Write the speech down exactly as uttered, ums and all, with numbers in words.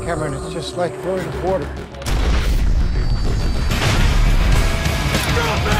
Cameron, it's just like throwing a quarter. Drop it!